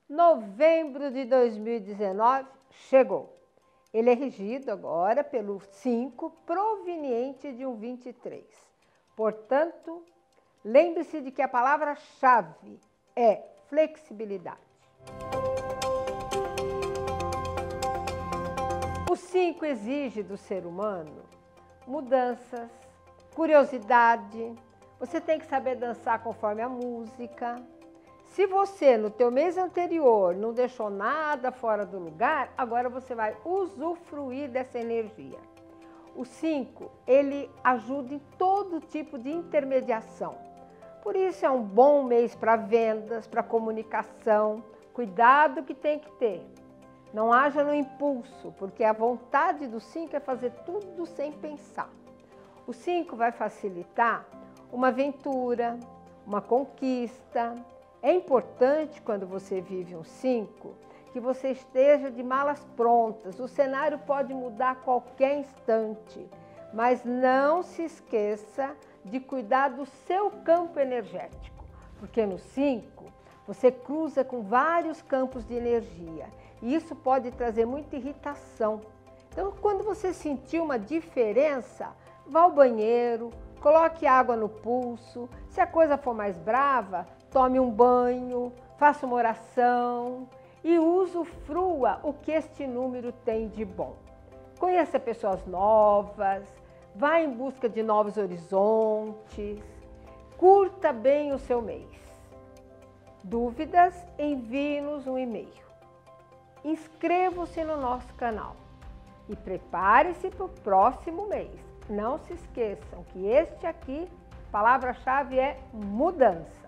Novembro de 2019 chegou. Ele é regido agora pelo 5, proveniente de um 23. Portanto, lembre-se de que a palavra-chave é flexibilidade. O 5 exige do ser humano mudanças, curiosidade. Você tem que saber dançar conforme a música. Se você, no teu mês anterior, não deixou nada fora do lugar, agora você vai usufruir dessa energia. O 5, ele ajuda em todo tipo de intermediação. Por isso é um bom mês para vendas, para comunicação. Cuidado que tem que ter. Não haja no impulso, porque a vontade do 5 é fazer tudo sem pensar. O 5 vai facilitar uma aventura, uma conquista. É importante, quando você vive um 5, que você esteja de malas prontas. O cenário pode mudar a qualquer instante, mas não se esqueça de cuidar do seu campo energético, porque no 5 você cruza com vários campos de energia e isso pode trazer muita irritação. Então, quando você sentir uma diferença, vá ao banheiro, coloque água no pulso. Se a coisa for mais brava, tome um banho, faça uma oração e usufrua o que este número tem de bom. Conheça pessoas novas, vá em busca de novos horizontes, curta bem o seu mês. Dúvidas? Envie-nos um e-mail. Inscreva-se no nosso canal e prepare-se para o próximo mês. Não se esqueçam que este aqui, palavra-chave é mudança.